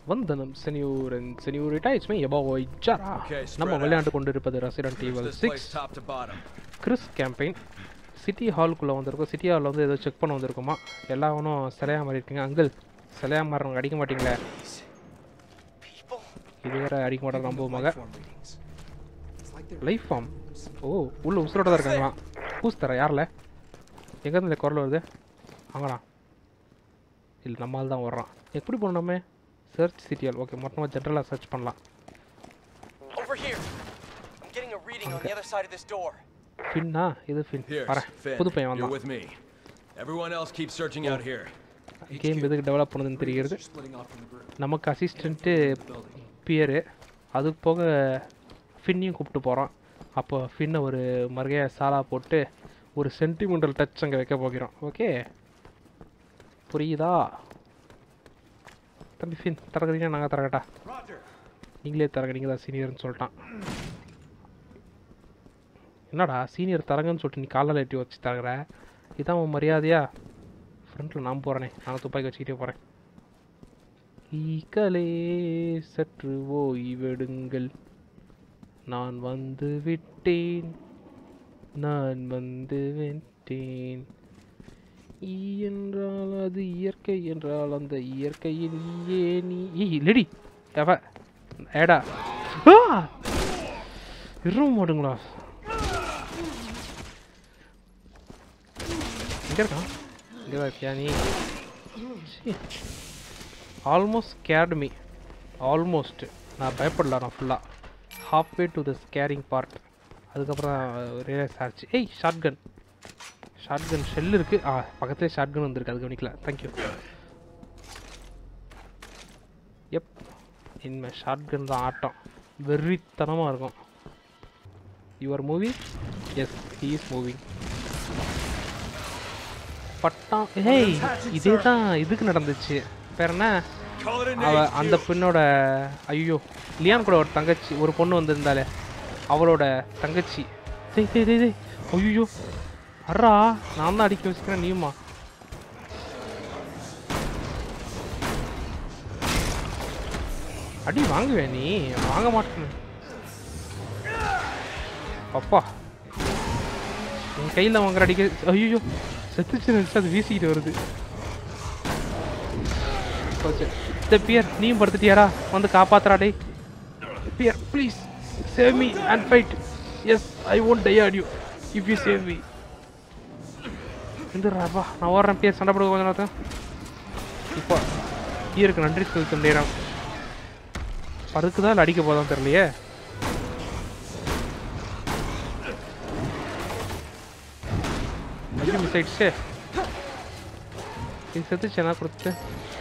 வந்தனம் செனியூர் அண்ட் செனியூரிட்டா இட்ஸ் மீ boy JaRa. நம்ம விளையாண்டு கொண்டிருப்பது resident evil 6 Chris campaign. City ஹாலுக்குள்ளே வந்திருக்கோம். சிட்டி ஹாலில் வந்து ஏதோ செக் பண்ண வந்திருக்குமா. எல்லாவனும் சிலையாக மாறி இருக்கீங்க. அங்கிள் சிலையாக மாறுறவங்க அடிக்க மாட்டீங்களே. இது வேற அடிக்க மாட்டேன் நம்புவமாக. Life form. ஓ உள்ள உசுரோட தான் இருக்காங்களா. பூஸ் தர யாரில் எங்கேருந்து இந்த குரல் வருது. வாங்கலாம். இல்லை நம்மால் தான் வர்றான். எப்படி போனோமே சர்ச் சிட்டியால். ஓகே மொத்தமாக ஜென்ரலாக சர்ச் பண்ணலாம். ஃபின்னா இது ஃபின் வரேன். புது பையன் வந்தான். கேம் எதுக்கு டெவலப் பண்ணதுன்னு தெரிகிறது. நமக்கு அசிஸ்டண்ட்டு பியரு. அது போக ஃபின்னையும் கூப்பிட்டு போகிறோம். அப்போ ஃபின்னை ஒரு மறுகையை சாலா போட்டு ஒரு சென்டிமெண்டல் டச் அங்கே வைக்க போகிறோம். ஓகே புரியுதா தம்பி. ஃபின் தரக்கிறீங்க நாங்கள் தரக்கட்டா. நீங்களே தரங்க, நீங்கள் தான் சீனியர்னு சொல்லிட்டான். என்னடா சீனியர் தரங்கன்னு சொல்லிட்டு நீ காலில் எட்டி வச்சு தரகிற. இதான் உன் மரியாதையா. ஃப்ரண்ட்டில் நான் போகிறேனே. நான் துப்பாக்கி வச்சுக்கிட்டே போகிறேன். ஈக்களே சற்று ஓய்வெடுங்கள். நான் வந்து விட்டேன், நான் வந்து விட்டேன். ஈ என்றால் அது இயற்கை என்றால் அந்த இயற்கையில் ஈயே நீ. லேடி எவ ஏடா இரும்ப மாட்டுங்களா. எங்கே இருக்கான். இங்கே தான் இருக்கியா நீ. Almost scared me. ஆல்மோஸ்ட் நான் பயப்படல. நான் ஃபுல்லாக half way to the scaring part. அதுக்கப்புறம் ரியலைஸ் ஆச்சு. ஏய் ஷார்ட் கன் ஷெல் இருக்குது. பக்கத்துலேயே ஷார்ட் கன் வந்துருக்கு. அது கவனிக்கல. தேங்க்யூ. எப் இனிமேல் ஷார்ட் கன் தான் ஆட்டம். வெறித்தனமாக இருக்கும். Your movie. Yes he is moving. பட்டான். ஹேய் இதே தான் இதுக்கு நடந்துச்சு. பேர் என்ன அந்த பெண்ணோட. ஐயோ லியான் கூட ஒரு தங்கச்சி ஒரு பொண்ணு வந்திருந்தாலே அவளோட தங்கச்சி. ஐயோ அறா நான் தான் அடிக்க வச்சுக்கிறேன். நீயுமா அடி வாங்குவேன். நீ வாங்க மாட்டேன். அப்பா என் கையில் வாங்குற அடிக்க. ஐயோ செத்துச்சு நினச்சி அது வீசிக்கிட்டு வருது. பியர் நீயும் படுத்துட்டியாடா. வந்து காப்பாத்துறாடே. பியர் please save me and fight. Yes I won't die on you if you save me. ராப்பா நான் ஓடுறேன். பியர் சண்டை போடுங்க கொஞ்சம் நேரத்தை. இப்போ பியருக்கு நன்றி செலுத்தும் நேரம். படுக்குதான் இல்லை அடிக்க போதான் தெரியலையே. மிஸ் ஆயிடுச்சு. இது செத்துச்சு என்ன கொடுத்து.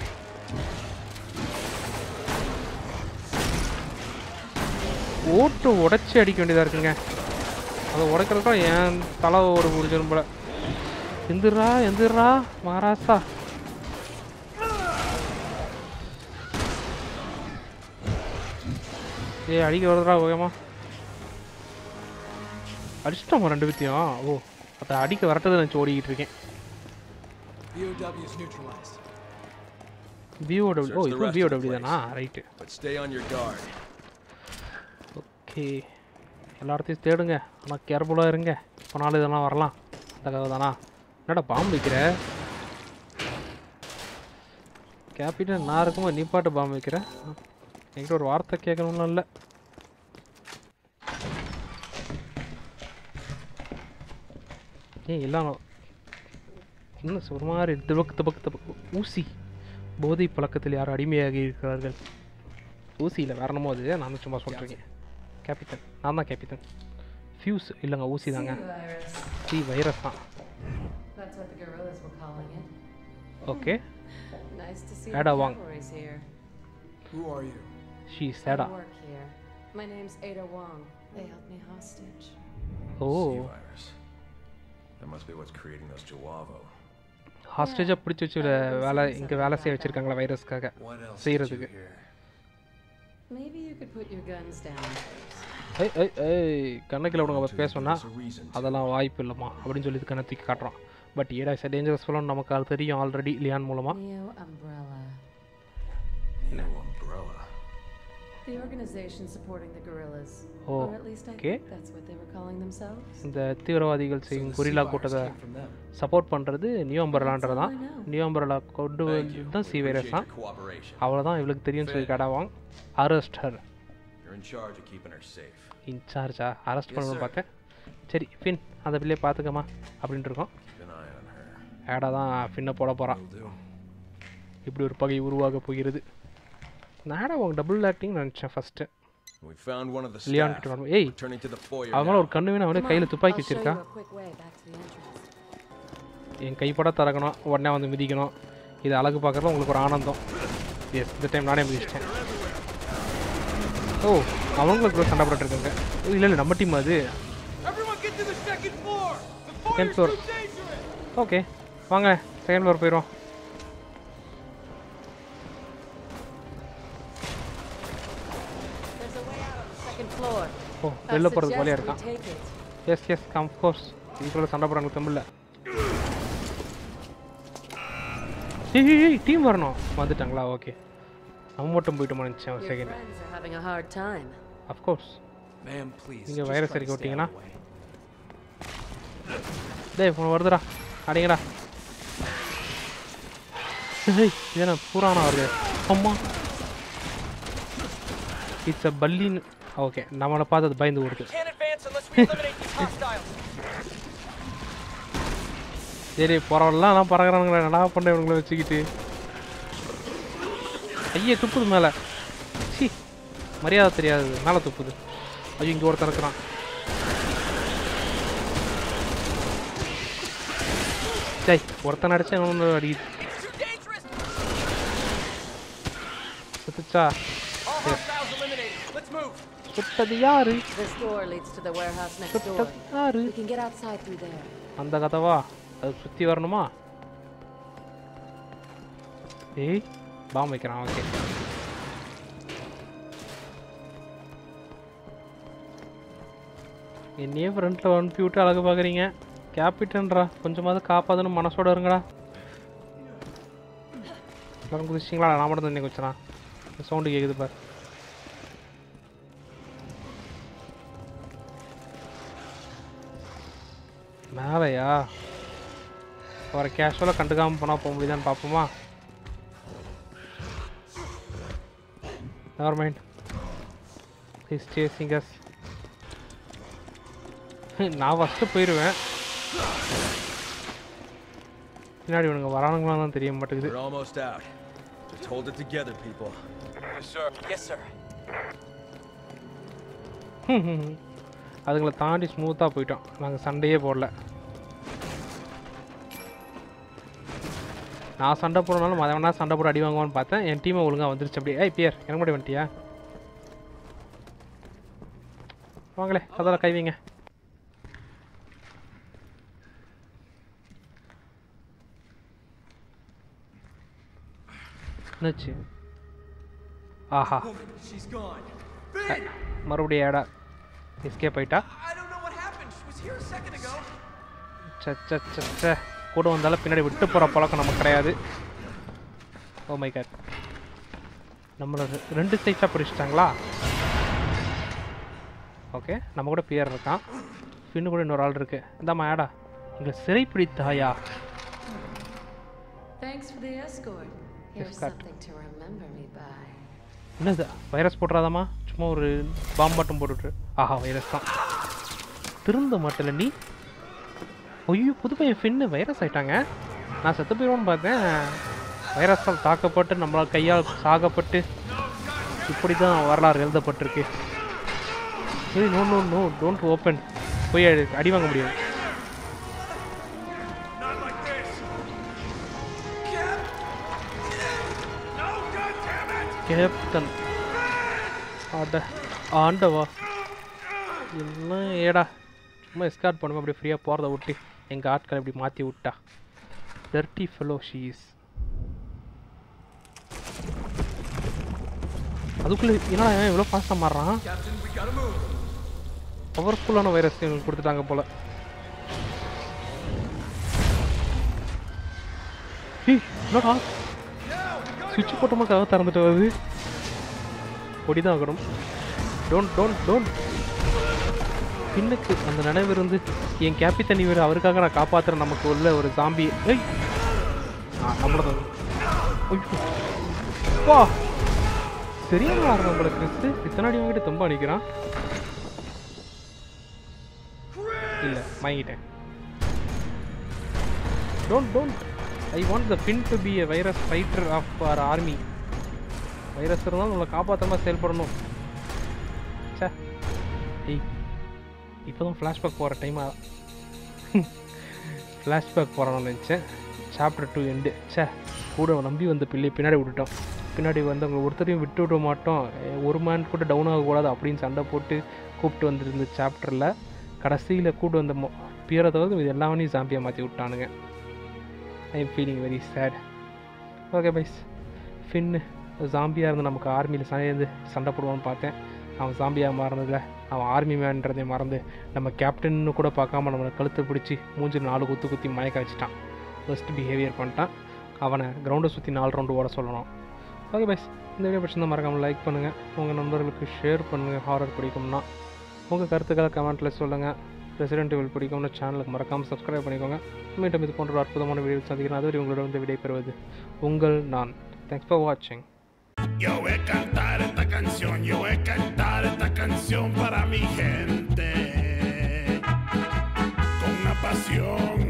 ஓட்டு உடச்சி அடிக்க வேண்டியதாக இருக்குங்க. அதை உடைக்கிறதுக்கும் என் தலை ஒரு முடிஞ்சிடும் போல. எந்திரா மகாராஷ்டிரா. அடிக்க வருதுடா. ஓகேமா அடிச்சிட்டோமா ரெண்டு பேத்தையும். ஓ அதை அடிக்க வரட்டதை நினச்சி ஓடிக்கிட்டு இருக்கேன். BOW. ஓ இது BOW தானா. ரைட்டு. ஓகே எல்லா இடத்தையும் தேடுங்க. ஆனால் கேர்ஃபுல்லாக இருங்க. போனாலும் இதெல்லாம் வரலாம். அந்த கதை தானா. என்னடா பாம்பு வைக்கிற. கேபிட்டல் நான் இருக்கும்போது நீ பாட்டு பாம்பு வைக்கிற. என்கிட்ட ஒரு வார்த்தை கேட்கணும்னு இல்லை. ஏன் எல்லாம் இன்னும் ஒரு மாதிரி தபக்கு ஊசி போதை பழக்கத்தில் யாரும் அடிமையாகி இருக்கிறார்கள். ஊசி இல்லை வேற என்னமோ. அது நான் சும்மா சொல்கிறேன். கேபிட்டன் நான் தான் கேபிட்டன். ஃபியூஸ் இல்லைங்க ஊசி தாங்க. வைரஸ் தான். Okay Ada Wong. Who are you? She's Ada. My name's Ada Wong. They held me hostage. Oh. That must be what's creating those Jawavo. Hostage பிடிச்சு வச்சு வேலை இங்க வேலை செய்ய வச்சிருக்காங்களா வைரஸ்க்காக செய்யறதுக்கு. Maybe you could put your guns down. ஏய் கண்ணக்கில உனக்கு பேசணும்னா அதெல்லாம் வாய்ப்பு இல்லைம்மா அப்படின்னு சொல்லி கண்ணை தூக்கி காட்டுறான். பட் ஏடா இஸ் டேஞ்சரஸ் ஃபெலோ நமக்கு அது தெரியும் ஆல்ரெடி லியான் மூலமா. New umbrella. The organization supporting the guerrillas. Oh, Or at least I okay. think that's what they were calling themselves. இந்த தீவிரவாதிகள் செய்யும் கொரில்லா கூட்டத்தை சப்போர்ட் பண்ணுறது நியூ அம்பர்லான்றது தான். நியூ அம்பர்லா கொண்டு வந்து தான் சி வைரஸ் தான். அவ்வளோதான் இவளுக்கு தெரியும்னு சொல்லி Ada Wong. Arrest her. You're in charge of keeping her safe. இன்சார்ஜா அரெஸ்ட் பண்ணணும்னு பார்த்தேன். சரி ஃபின் அந்த பிள்ளையை பார்த்துக்கமா அப்படின்ட்டு இருக்கோம். Ada தான் ஃபின்னை போட போகிறான். இப்படி ஒரு பகை உருவாக போகிறது. நான் Ada Wong டபுள் ஆக்டிங் நினச்சேன் ஃபஸ்ட்டு. லியான் கிட்ட வரும். ஏய் அவன் ஒரு கண்ணு வேணும். அவனே கையில் துப்பாக்கி வச்சிருக்கா. என் கைப்பட திறக்கணும், உடனே வந்து மிதிக்கணும். இது அழகு பார்க்குறது உங்களுக்கு ஒரு ஆனந்தம். எஸ் இந்த டைம் நானே மிதிச்சிட்டேன். ஓ அவங்களுக்கு கூட சண்டை போட்டுருக்காங்க. இல்லை இல்லை நம்ம டீம் அது. Second floor. ஓகே வாங்க செகண்ட் ஃப்ளோர் போயிடுவோம். ஓ வெளில போகிறதுக்கு வழியாக இருக்கான். எஸ் எஸ் கம் கோர்ஸ். இதுக்குள்ள சண்டை போடுறாங்க தமிழில். ஏய் டீம் வரணும். வந்துட்டாங்களா? ஓகே நம்ம மட்டும் போயிட்டு நினச்சேன் ஒரு செகண்ட். அஃப்கோர்ஸ் நீங்கள் வைரஸ் இறக்கி விட்டீங்கன்னா டேய் ஃபோன் வருதுடா அடிங்கடா. ஏய் இதென்ன பூரானா வருது. அம்மா இட்ஸ் அ பல்லின்னு. ஓகே நம்மளை பார்த்து அது பயந்து ஓடுது. சரி பரவாயில்லாம் நான் பறக்கிறானுங்களே. நல்லா பண்ண இவங்களை வச்சுக்கிட்டு. ஐயே துப்புது மேலே. சி மரியாதை தெரியாது மேலே துப்புது. ஐயோ இங்கே ஒருத்தன் இருக்கிறான். சரி ஒருத்தன் அடிச்சா இன்னொன்று அடிக்குது. சுத்துச்சா சுட்டது யாரு? சுட்டது யாரு? அந்த கதவா? அது சுற்றி வரணுமா? ஏய் பாம் வைக்கிறான். ஓகே என்னையே ஃப்ரண்ட்டில் அனுப்பி விட்டு அழகு பார்க்குறீங்க. கேபிட்டன்ரா கொஞ்சமாவது காப்பாதுன்னு மனசோட இருங்கடா. எல்லாரும் குதிச்சிங்களா? நான் மட்டும் தண்ணி குதிச்சனா? சவுண்டு கேட்குது பார். மேலையா? அவரை கேஷுவலாக கண்டுக்காமல் போனால் போக முடியுதான்னு பார்ப்போமா? Never mind. He's chasing us. நான் ஃபஸ்ட்டு போயிடுவேன். பின்னாடி இவனுங்க வரானுங்களா தான் தெரிய மாட்டேங்குது. அதுங்களை தாண்டி ஸ்மூத்தாக போயிட்டோம். நாங்கள் சண்டையே போடல. நான் சண்டை போடனாலும் மதவனா சண்டை போட அடி வாங்குவான்னு பார்த்தேன். என் டீமை ஒழுங்காக வந்துருச்சு. அப்படியே ஏய் பியர் எனக்கு மட்டும் வந்துட்டியா? வாங்களே அதெல்லாம் கை வைங்க. என்னாச்சு? ஆஹா மறுபடியும் ஏடா எஸ்கேப் ஆயிட்டா. சச்ச கூட வந்தாலும் பின்னாடி விட்டு போகிற பழக்கம் நமக்கு கிடையாது. ஓ மை காட் நம்மளை 2 சைட்ஸாக பிடிச்சிட்டாங்களா? ஓகே நம்ம கூட பியர் இருக்கான். பின்னு கூட இன்னொரு ஆள் இருக்கு. இந்தாம்மா ஏடா எங்களை சிறை பிடித்தாயா? என்னது வைரஸ் போட்டுறாதாம்மா? சும்மா ஒரு பாம்பு மட்டும் போட்டுட்டு. ஆஹா வைரஸ் தான். திருந்த மாட்டல நீ. ஐயோ புது பையன் ஃபின்னு வைரஸ் ஆகிட்டாங்க. நான் செத்து போயிடுவோன்னு பார்த்தேன். வைரஸால் தாக்கப்பட்டு நம்மளால் கையால் சாகப்பட்டு இப்படி தான் வரலாறு எழுதப்பட்டிருக்கு. சரி no no no don't open. போய் அடி வாங்க முடியும். கேப்டன் ஆண்டவா என்ன ஏடா சும்மா எஸ்கார்ட் பண்ணுவோம். அப்படி ஃப்ரீயாக போகிறத விட்டு எங்கள் ஆட்களை இப்படி மாற்றி விட்டா. டர்ட்டி ஃபெலோ ஷீஸ். அதுக்குள்ளே என்ன இவ்வளோ ஃபாஸ்ட்டாக மாறுறான்? பவர்ஃபுல்லான வைரஸ் எங்களுக்கு கொடுத்துட்டாங்க போல. என்னடா சுவிட்ச் போட்டோமா கதை திறந்துட்டு வருது. பொடி தான் ஆகணும். டோன்ட் பின்னுக்கு அந்த நினைவு இருந்து என் கேப்பித்தனி வேறு அவருக்காக நான் காப்பாற்றுறேன். நமக்கு உள்ள ஒரு ஜாம்பி. ஏய் நம்மளது வா சரியான ஆடுறோம் உங்களுக்கு. கிறிஸ் இத்தனை அடி வாங்கிட்டு ரொம்ப அடிக்கிறான். இல்லை வாங்கிட்டேன். Don't I want the pin to be a virus fighter of our army. Virus இருந்தாலும் உங்களை காப்பாற்றாம செயல்படணும். சே ஏய் இப்போ தான் ஃப்ளாஷ்பேக் போகிற டைமாக ஃப்ளாஷ்பேக் போகிறோன்னு நினச்சேன். Chapter 2 end. சே கூட நம்பி வந்த பிள்ளையை பின்னாடி விட்டுட்டோம். பின்னாடி வந்து அவங்க ஒருத்தரையும் விட்டு விட மாட்டோம், ஒரு மேன் கூட டவுன் ஆகக்கூடாது அப்படின்னு சண்டை போட்டு கூப்பிட்டு வந்துருந்த சாப்டரில் கடைசியில் கூப்பிட்டு வந்த பியரை தவிர இது எல்லாமே ஜாம்பியாக மாற்றி விட்டானுங்க. I am feeling very sad. Okay byes, ஃபின்னு ஜாம்பியாக இருந்து நமக்கு ஆர்மியில் சேர்ந்து சண்டை போடுவான்னு பார்த்தேன். அவன் ஜாம்பியாக மாறினதில்ல, அவன் ஆர்மி மேன்றதை மறந்து நம்ம கேப்டன்னு கூட பார்க்காம நம்மளை கழுத்தை பிடிச்சி மூஞ்சி 4 குத்தி மயக்க வச்சுட்டான். ஃபர்ஸ்ட் பிஹேவியர் பண்ணிட்டான். அவனை கிரவுண்டை சுற்றி 4 ரவுண்டு ஓட சொல்லணும். ஓகே பைஸ், இந்த வீடியோ பிடிச்சிருந்தா மறக்காமல் லைக் பண்ணுங்கள், உங்கள் நண்பர்களுக்கு ஷேர் பண்ணுங்கள். ஹாரர் பிடிக்கும்னா உங்கள் கருத்துக்களை கமெண்ட்டில் சொல்லுங்கள். ரெசிடென்ட் இவில் பிடிக்கும்னு சேனலுக்கு மறக்காமல் சப்ஸ்கிரைப் பண்ணிக்கோங்க. மீண்டும் இது போன்ற அற்புதமான வீடியோ சந்திக்கிறேன். அதுவரை உங்களோட வந்து விடைபெறுவது உங்கள் நான். தேங்க்ஸ் ஃபார் வாட்சிங். Yo voy a cantar esta canción, yo voy a cantar esta canción para mi gente, con una pasión